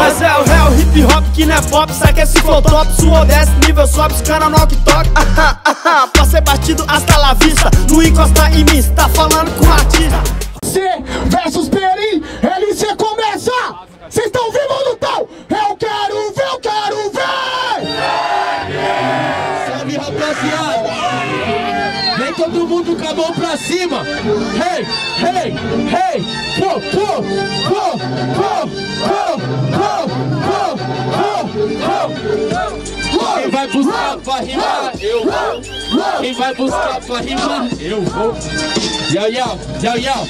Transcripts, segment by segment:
Mas é o real hip hop que não é pop. Saque esse flow top, suou desce, nível sobe, os cana no toque. Pra ser batido hasta la vista, não encosta em mim, tá falando com o artista. C versus Peri, LC começa! Cês tão vivos ou não tão? Eu quero ver, eu quero ver! Salve, rapaziada! Vem todo mundo com a mão pra cima! Hey, hey, hey! Pô, pô, pô, pô, pô, pô, pô, pô! Quem vai buscar pra rimar, eu vou! Quem vai buscar pra rimar, eu vou! Yau, yau, yau, yau!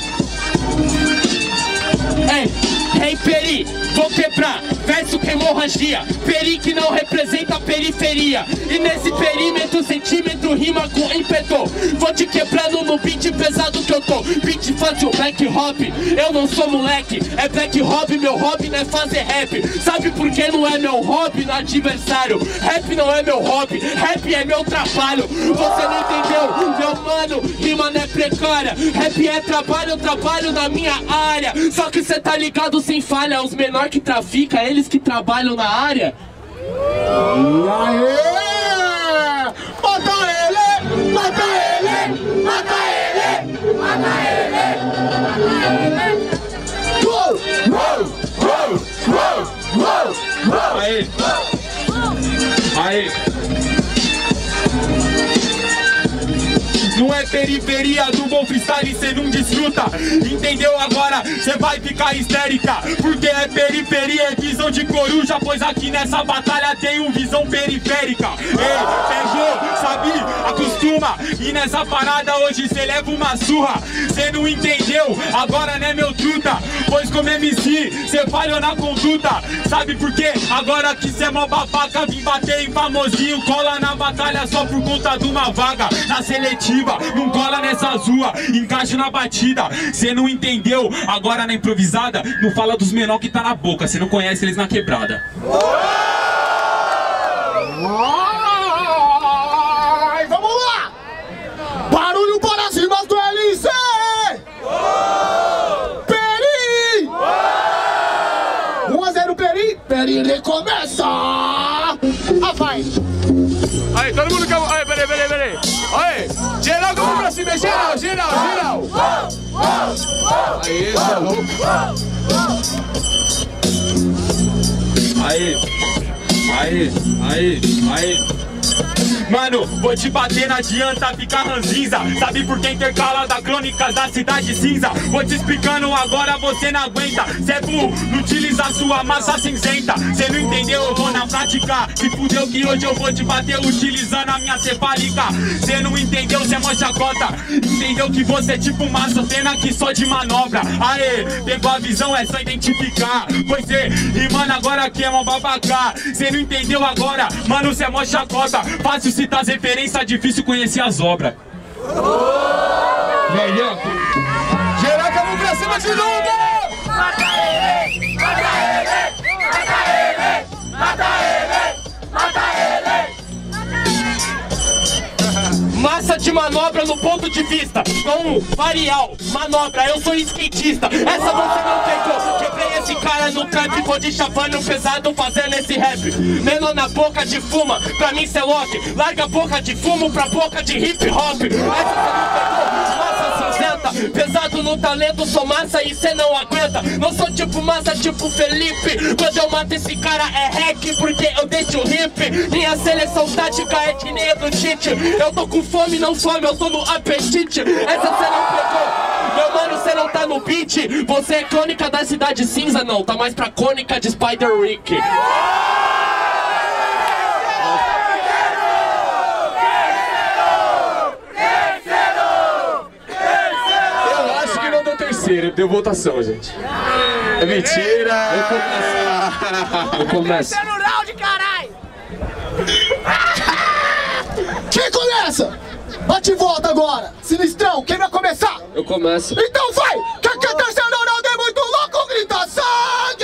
Hey, Peri, vou quebrar, verso que hemorragia. Peri que não representa a periferia. E nesse perímetro, centímetro, rima com ímpeto. Vou te quebrando no beat pesado que eu tô. Beat fácil, black hop, eu não sou moleque. É black hop, meu hobby não é fazer rap. Sabe por que não é meu hobby no adversário? Rap não é meu hobby, rap é meu trabalho. Você não entendeu, meu mano, rima não é precária. Rap é trabalho, eu trabalho na minha área. Só que cê tá ligado sem falha, os menor que trafica, eles que trabalham na área. Aê! Mata ele! Mata ele! Mata ele! Mata ele! Uou! Uou! Uou! Uou! Uou! Aê! Aê! Não é periferia do bom freestyle, cê não desfruta. Entendeu agora? Cê vai ficar histérica. Porque é periferia, é visão de coruja. Pois aqui nessa batalha tem um visão periférica. Ei, pegou, sabe? Acostuma. E nessa parada hoje cê leva uma surra. Cê não entendeu? Agora né meu truta? Pois como MC, cê falhou na conduta. Sabe por quê? Agora que cê é mó babaca, vim bater em famosinho. Cola na batalha só por conta de uma vaga. Na seletiva, não cola nessa rua, encaixa na batida. Cê não entendeu? Agora na improvisada, não fala dos menor que tá na boca. Cê não conhece eles na quebrada. Ai, vamos lá! Barulho para cima do LC! Peri! 1-0 Peri! Peri recomeça! Ah, vai! Aí, todo mundo calma. Aí, peraí. Aí, geral, vamos pra cima, geral. Aí, aí. Mano, vou te bater, não adianta ficar ranzinza. Sabe por que intercala da crônicas da cidade cinza? Vou te explicando agora, você não aguenta. Cê é burro, não utiliza a sua massa cinzenta. Cê não entendeu, eu vou na prática. Se fudeu que hoje eu vou te bater utilizando a minha cefálica. Cê não entendeu, cê é mó chacota. Entendeu que você é tipo massa, cena aqui só de manobra. Aê, pegou a visão, é só identificar. Pois cê, rimando agora que é mó babaca. Cê não entendeu agora, mano, cê é mó chacota. Fácil citar as referências, difícil conhecer as obras. Velhão! Geral, vamos pra cima de novo! Mata ele! Mata ele! Mata ele! Mata ele! Mata ele! Massa de manobra no ponto de vista. Com varial, manobra, eu sou skatista. Essa você não pegou. Quebrei esse cara no trap, vou de chavando pesado fazendo esse rap. Menor na boca de fuma, pra mim cê lock. Larga a boca de fumo pra boca de hip hop. Essa você não pegou. Massa cinzenta, pesado no talento, sou massa e cê não aguenta. Não sou tipo massa, tipo Felipe. Quando eu mato esse cara é hack, porque eu deixo hip. Minha seleção tática é que nem a do Tite. Eu tô com fome, não fome, eu tô no apetite. Essa cê não pegou. Meu mano, cê não tá no beat. Você é crônica da cidade cinza, não. Tá mais pra crônica de Spider Rick. Eu acho que não deu terceiro, deu votação, gente. É mentira. Eu começo. Terceiro round, caralho! Quem começa? Bate e volta agora! Sinistrão, quem vai começar? Eu começo. Então vai! Que a terceiro round é muito louco, grita sangue!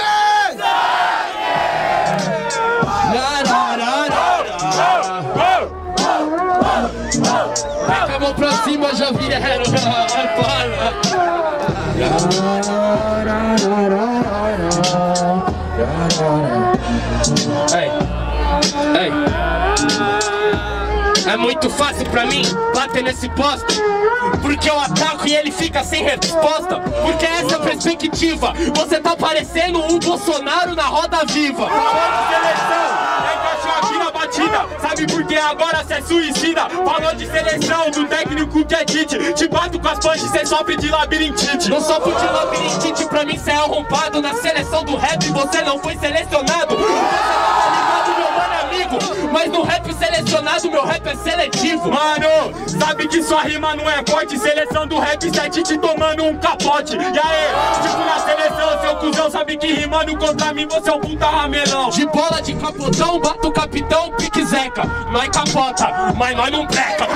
Pega a mão pra cima, já vieram. Ei, ei. É muito fácil pra mim bater nesse poste, porque eu ataco e ele fica sem resposta. Porque essa é a perspectiva. Você tá parecendo um Bolsonaro na roda viva. Falou de seleção, encaixou aqui na batida. Sabe por que agora cê é suicida? Falou de seleção, do técnico que é Tite. Te bato com as punches, cê sofre de labirintite. Não sofro de labirintite, pra mim cê é arrombado. Na seleção do rap você não foi selecionado. Você não tá ligado, meu mano amigo, mas no rap selecionado, meu rap é seletivo. Mano, sabe que sua rima não é forte. Seleção do rap, sete te tomando um capote. E aí, tipo na seleção, seu cuzão sabe que rimando contra mim você é um puta ramelão. De bola de capotão, bato o capitão, pique Zeca. Nós capota, mas nós não breca.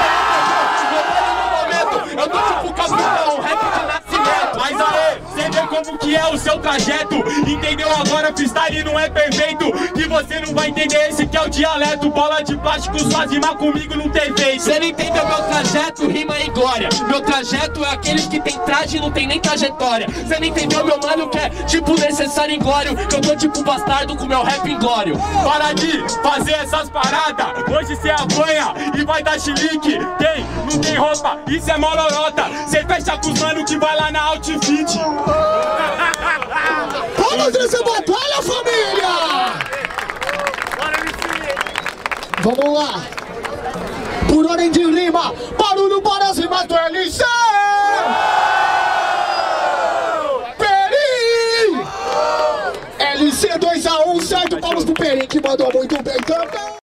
Eu tô tipo capitão, rap de nascimento. Mas aí, cê vê como que é o seu trajeto. Entendeu agora, freestyle não é perfeito. Que você não vai entender, esse que é o dialeto. Bola de plástico, suas rimas comigo não tem feito. Cê não entendeu meu trajeto, rima em glória. Meu trajeto é aqueles que tem traje e não tem nem trajetória. Cê não entendeu meu mano que é tipo necessário inglório. Que eu tô tipo bastardo com meu rap inglório. Para de fazer essas paradas. Hoje cê apanha e vai dar chilique. Quem não tem roupa, isso é molorota. Cê fecha com os mano que vai lá na Outfit. Vamos nessa batalha, família! Vamos lá! Por ordem de rima, barulho para as rimas do LC! Peri! LC 2-1, certo? Palmas pro Peri, que mandou muito bem também!